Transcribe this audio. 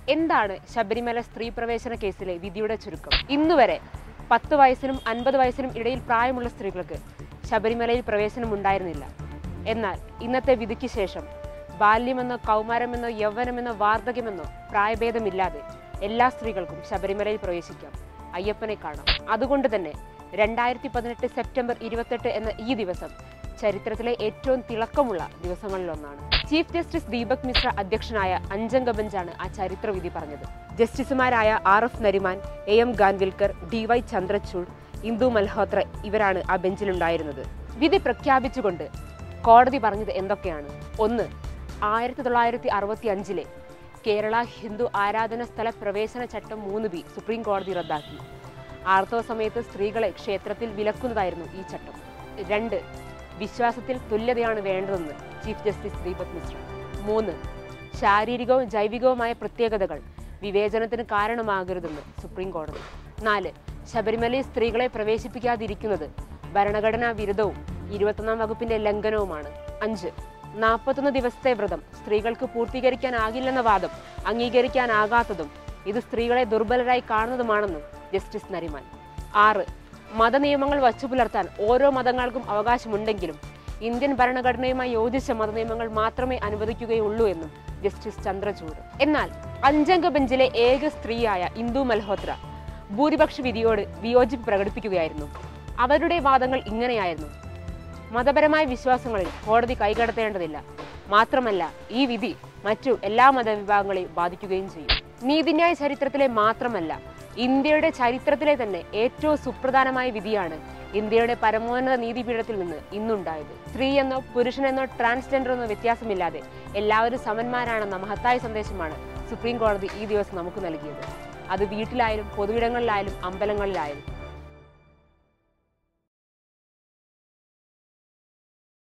എന്താണ് ശബരിമല സ്ത്രീ പ്രവേശന കേസിലെ വിധിയുടെ ചുരുക്കം? ഇന്നുവരെ 10 വയസ്സിനും 50 വയസ്സിനും ഇടയിൽ പ്രായമുള്ള സ്ത്രീകൾക്ക് ശബരിമലയിൽ പ്രവേശനം ഉണ്ടായിരുന്നില്ല. എന്നാൽ ഇന്നത്തെ വിധിക്ക് ശേഷം ബാല്യമെന്നോ കൗമാരമെന്നോ യൗവനമെന്നോ വാർദ്ധക്യമെന്നോ പ്രായഭേദമില്ലാതെ എല്ലാ സ്ത്രീകൾക്കും ശബരിമലയിൽ പ്രവേശിക്കാം, അയ്യപ്പനെ കാണാം. അതുകൊണ്ട് തന്നെ 2018 സെപ്റ്റംബർ 28 എന്ന ഈ ദിവസം ചരിത്രത്തിലെ ഏറ്റവും തിളക്കമുള്ള ദിവസങ്ങളിലൊന്നാണ്. ചീഫ് ജസ്റ്റിസ് ദീപക് മിശ്ര അധ്യക്ഷനായ 5-അംഗ ബെഞ്ചാണ് ആ ചരിത്ര വിധി പറഞ്ഞത്. ജസ്റ്റിസുമാരായ RF Nariman, AM Khanwilkar, DY Chandrachud, Indu Malhotra ഇവരാണ് ആ ബെഞ്ചിലുണ്ടായിരുന്നത്. വിധി പ്രഖ്യാപിച്ചുകൊണ്ട് കോടതി പറഞ്ഞത് എന്തൊക്കെയാണ്? 1. 1965 കേരള ഹിന്ദു ആരാധന സ്ഥല പ്രവേശന ചട്ടം 3B സുപ്രീം കോടതി റദ്ദാക്കി. ആർത്തവ സമയത്ത് സ്ത്രീകളെ ക്ഷേത്രത്തിൽ വിലക്കുന്നതായിരുന്നു ഈ ചട്ടം. 2. വിശ്വാസത്തിൽ തുല്യതയാണ് വേണ്ടതെന്ന് ചീഫ് ജസ്റ്റിസ് ദീപക് മിശ്ര. 3. ശാരീരികവും ജൈവികവുമായ പ്രത്യേകതകൾ വിവേചനത്തിന് കാരണമാകരുതെന്ന് സുപ്രീം കോടതി. 4. ശബരിമലയിൽ സ്ത്രീകളെ പ്രവേശിപ്പിക്കാതിരിക്കുന്നത് ഭരണഘടനാ വിരുദ്ധവും 21-ാം വകുപ്പിന്റെ ലംഘനവുമാണ്. 5. 41 ദിവസത്തെ വ്രതം സ്ത്രീകൾക്ക് പൂർത്തീകരിക്കാനാകില്ലെന്ന വാദം അംഗീകരിക്കാനാകാത്തതും ഇത് സ്ത്രീകളെ ദുർബലരായി കാണുന്നതുമാണെന്നും ജസ്റ്റിസ് നരിമാൻ. 6. മതനിയമങ്ങൾ വച്ചുപുലർത്താൻ ഓരോ മതങ്ങൾക്കും അവകാശമുണ്ടെങ്കിലും ഇന്ത്യൻ ഭരണഘടനയുമായി യോജിച്ച മതനിയമങ്ങൾ മാത്രമേ അനുവദിക്കുകയുള്ളൂ എന്നും ജസ്റ്റിസ് ചന്ദ്രചൂഡ്. എന്നാൽ 5-അംഗ ബെഞ്ചിലെ ഏക സ്ത്രീയായ ഇന്ദു മൽഹോത്ര ഭൂരിപക്ഷ വിധിയോട് വിയോജിപ്പ് പ്രകടിപ്പിക്കുകയായിരുന്നു. അവരുടെ വാദങ്ങൾ ഇങ്ങനെയായിരുന്നു: മതപരമായ വിശ്വാസങ്ങളിൽ കോടതി കൈകടത്തേണ്ടതില്ല, മാത്രമല്ല ഈ വിധി മറ്റു എല്ലാ മതവിഭാഗങ്ങളെയും ബാധിക്കുകയും ചെയ്യും. നീതിന്യായ ചരിത്രത്തിലെ മാത്രമല്ല, ഇന്ത്യയുടെ ചരിത്രത്തിലെ തന്നെ ഏറ്റവും സുപ്രധാനമായ വിധിയാണ് ഇന്ത്യയുടെ പരമോന്നത നീതിപീഠത്തിൽ നിന്ന് ഇന്നുണ്ടായത്. സ്ത്രീയെന്നോ പുരുഷനെന്നോ ട്രാൻസ്ജെൻഡർ എന്നോ വ്യത്യാസമില്ലാതെ എല്ലാവരും സമന്മാരാണെന്ന മഹത്തായ സന്ദേശമാണ് സുപ്രീം കോടതി ഈ ദിവസം നമുക്ക് നൽകിയത്. അത് വീട്ടിലായാലും പൊതുവിടങ്ങളിലായാലും അമ്പലങ്ങളിലായാലും.